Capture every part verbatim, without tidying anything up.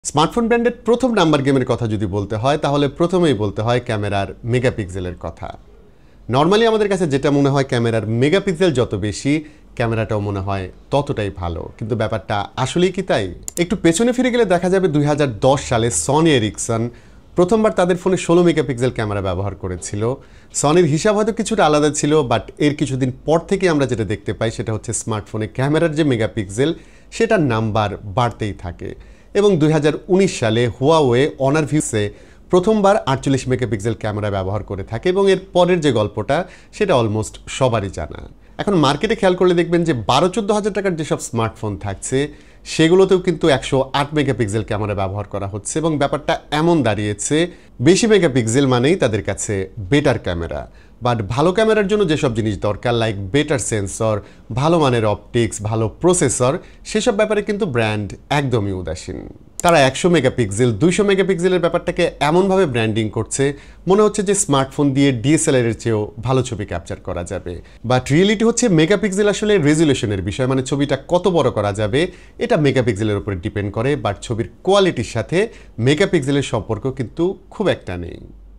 Smartphone ব্র্যান্ডের প্রথম number গেমের কথা যদি বলতে হয় তাহলে প্রথমেই বলতে হয় ক্যামেরার মেগাপিক্সেলের কথা। নর্মালি আমাদের কাছে যেটা মনে হয় ক্যামেরার মেগাপিক্সেল যত বেশি ক্যামেরাটাও মনে হয় ততটাই ভালো, কিন্তু ব্যাপারটা আসলেই কি তাই? একটু পেছনে ফিরে গেলে দেখা যাবে দুই হাজার দশ সালে সনি এরিকসন প্রথমবার তাদের ফোনে ষোলো মেগাপিক্সেল ক্যামেরা ব্যবহার করেছিল। সনির হিসাব হয়তো কিছুটা আলাদা ছিল, বাট এর কিছুদিন পর থেকে আমরা যেটা দেখতে পাই সেটা হচ্ছে স্মার্টফোনে ক্যামেরার যে মেগাপিক্সেল সেটার নাম্বার বাড়তেই থাকে এবং দুই হাজার উনিশ সালে হুয়াওয়ে অনার ভিউসে প্রথমবার আটচল্লিশ মেগাপিক্সেল ক্যামেরা ব্যবহার করে থাকে এবং এর পরের যে গল্পটা সেটা অলমোস্ট সবারই জানা। এখন মার্কেটে খেয়াল করলে দেখবেন যে বারো চোদ্দ হাজার টাকার যেসব স্মার্টফোন থাকছে সেগুলোতেও কিন্তু একশো আট মেগাপিক্সেল ক্যামেরা ব্যবহার করা হচ্ছে এবং ব্যাপারটা এমন দাঁড়িয়েছে বেশি মেগাপিক্সেল মানেই তাদের কাছে বেটার ক্যামেরা। বাট ভালো ক্যামেরার জন্য যেসব জিনিস দরকার লাইক বেটার সেন্সর, ভালো মানের অপটিক্স, ভালো প্রসেসর, সেসব ব্যাপারে কিন্তু ব্র্যান্ড একদমই উদাসীন। তারা একশো মেগাপিক্সেল দুইশো মেগাপিক্সেলের ব্যাপারটাকে এমনভাবে ব্র্যান্ডিং করছে মনে হচ্ছে যে স্মার্টফোন দিয়ে ডিএসএলআর এর চেয়েও ভালো ছবি ক্যাপচার করা যাবে। বাট রিয়েলিটি হচ্ছে মেগাপিক্সেল আসলে রেজুলেশনের বিষয়, মানে ছবিটা কত বড় করা যাবে এটা মেগাপিক্সেলের উপরে ডিপেন্ড করে, বাট ছবির কোয়ালিটির সাথে মেগাপিক্সেলের সম্পর্ক কিন্তু খুব একটা নেই।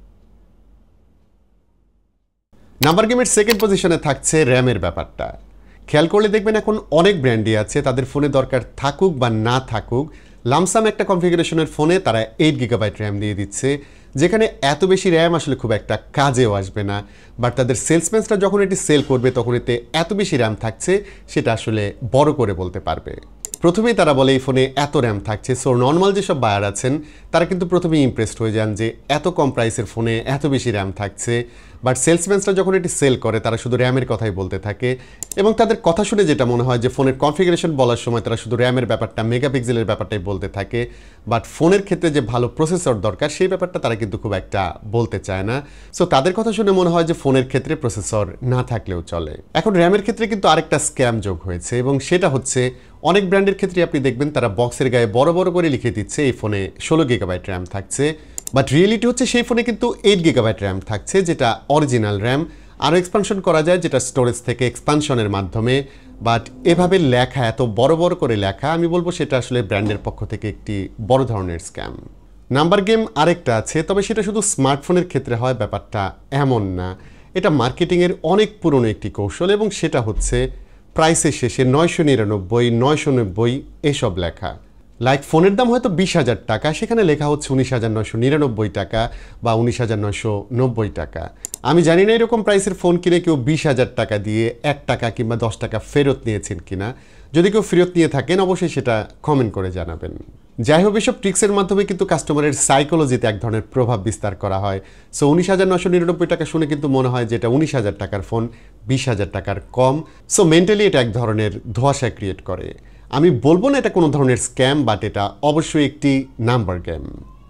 নাম্বার গেমের সেকেন্ড পজিশনে থাকছে র্যামের ব্যাপারটা। খেয়াল করলে দেখবেন এখন অনেক ব্র্যান্ডই আছে তাদের ফোনে দরকার থাকুক বা না থাকুক লামসাম একটা কনফিগারেশনের ফোনে তারা এইট গিগাবাইট র্যাম দিয়ে দিচ্ছে, যেখানে এত বেশি র্যাম আসলে খুব একটা কাজেও আসবে না, বাট তাদের সেলসম্যানসরা যখন এটি সেল করবে তখন এতে এত বেশি র্যাম থাকছে সেটা আসলে বড় করে বলতে পারবে। প্রথমেই তারা বলে এই ফোনে এত র্যাম থাকছে, সো নর্মাল যেসব বায়ার আছেন তারা কিন্তু প্রথমেই ইমপ্রেসড হয়ে যান যে এত কম প্রাইসের ফোনে এত বেশি র্যাম থাকছে, বাট সেলসম্যানসরা যখন এটি সেল করে তারা শুধু র্যামের কথাই বলতে থাকে এবং তাদের কথা শুনে যেটা মনে হয় যে ফোনের কনফিগারেশন বলার সময় তারা শুধু র্যামের ব্যাপারটা মেগাপিক্সেলের ব্যাপারটাই বলতে থাকে, বাট ফোনের ক্ষেত্রে যে ভালো প্রসেসর দরকার সেই ব্যাপারটা তারা কিন্তু খুব একটা বলতে চায় না। সো তাদের কথা শুনে মনে হয় যে ফোনের ক্ষেত্রে প্রসেসর না থাকলেও চলে। এখন র্যামের ক্ষেত্রে কিন্তু আরেকটা স্ক্যাম যোগ হয়েছে এবং সেটা হচ্ছে অনেক ব্র্যান্ডের ক্ষেত্রে আপনি দেখবেন তারা বক্সের গায়ে বড় বড় করে লিখে দিচ্ছে এই ফোনে ষোলো গিগাবাইট র্যাম থাকছে, বাট রিয়েলিটি হচ্ছে সেই ফোনে কিন্তু এইট গিগাবাইট র্যাম থাকছে যেটা অরিজিনাল র্যাম, আরও এক্সপানশন করা যায় যেটা স্টোরেজ থেকে এক্সপানশনের মাধ্যমে। বাট এভাবে লেখা এত বড় বড় করে লেখা আমি বলবো সেটা আসলে ব্র্যান্ডের পক্ষ থেকে একটি বড় ধরনের স্ক্যাম। নাম্বার গেম আরেকটা আছে, তবে সেটা শুধু স্মার্টফোনের ক্ষেত্রে হয় ব্যাপারটা এমন না, এটা মার্কেটিংয়ের অনেক পুরনো একটি কৌশল এবং সেটা হচ্ছে প্রাইসের শেষে নয়শো নিরানব্বই নয়শো নব্বই এসব লেখা। লাইক ফোনের দাম হয়তো বিশ হাজার টাকা, সেখানে লেখা হচ্ছে উনিশ হাজার নয়শো নিরানব্বই টাকা বা উনিশ হাজার নয়শো নব্বই টাকা। আমি জানি না এরকম প্রাইসের ফোন কিনে কেউ বিশ হাজার টাকা দিয়ে এক টাকা কিংবা দশ টাকা ফেরত নিয়েছেন কিনা। যদি কেউ ফেরত নিয়ে থাকেন অবশ্যই সেটা কমেন্ট করে জানাবেন। যাই হোক, এসব ট্রিক্সের মাধ্যমে কিন্তু কাস্টমারের সাইকোলজিতে এক ধরনের প্রভাব বিস্তার করা হয়। সো উনিশ হাজার নয়শো নিরানব্বই টাকা শুনে কিন্তু মনে হয় যে এটা উনিশ হাজার টাকার ফোন বিশ হাজার টাকার কম। সো মেন্টালি এটা এক ধরনের ধোঁয়াশা ক্রিয়েট করে। আমি বলবো না এটা কোনো ধরনের স্ক্যাম, বাট এটা অবশ্যই একটি নাম্বার গেম।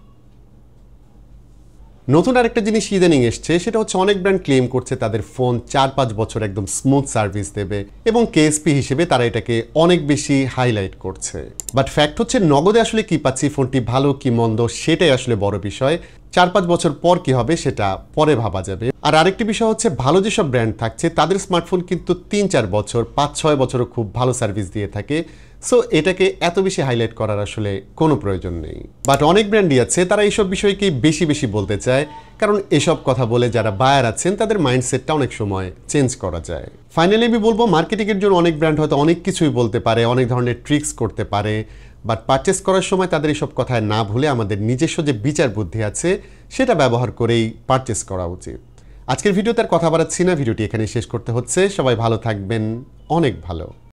নতুন আরেকটা জিনিস ইদানিং এসছে সেটা হচ্ছে অনেক ব্র্যান্ড ক্লেম করছে তাদের ফোন চার পাঁচ বছর একদম স্মুথ সার্ভিস দেবে এবং কেএসপি হিসেবে তারা এটাকে অনেক বেশি হাইলাইট করছে, বাট ফ্যাক্ট হচ্ছে নগদে আসলে কি পাচ্ছি, ফোনটি ভালো কি মন্দ সেটাই আসলে বড় বিষয়। চার পাঁচ বছর পর কি হবে সেটা পরে ভাবা যাবে। আর আরেকটি বিষয় হচ্ছে ভালো যেসব ব্র্যান্ড থাকছে তাদের স্মার্টফোন কিন্তু তিন চার বছর পাঁচ ছয় বছরও খুব ভালো সার্ভিস দিয়ে থাকে। সো এটাকে এত বেশি হাইলাইট করার আসলে কোনো প্রয়োজন নেই, বাট অনেক ব্র্যান্ডই আছে তারা এইসব বিষয়কেই বেশি বেশি বলতে চায়, কারণ এসব কথা বলে যারা বায়ার আছেন তাদের মাইন্ডসেটটা অনেক সময় চেঞ্জ করা যায়। ফাইনালি আমি বলবো মার্কেটিংয়ের জন্য অনেক ব্র্যান্ড হয়তো অনেক কিছুই বলতে পারে, অনেক ধরনের ট্রিক্স করতে পারে, বাট পারচেস করার সময় তাদের এইসব কথায় না ভুলে আমাদের নিজস্ব যে বিচার বুদ্ধি আছে সেটা ব্যবহার করেই পারচেস করা উচিত। আজকের ভিডিওতে আর কথা বাড়াচ্ছি না, ভিডিওটি এখানে শেষ করতে হচ্ছে। সবাই ভালো থাকবেন, অনেক ভালো।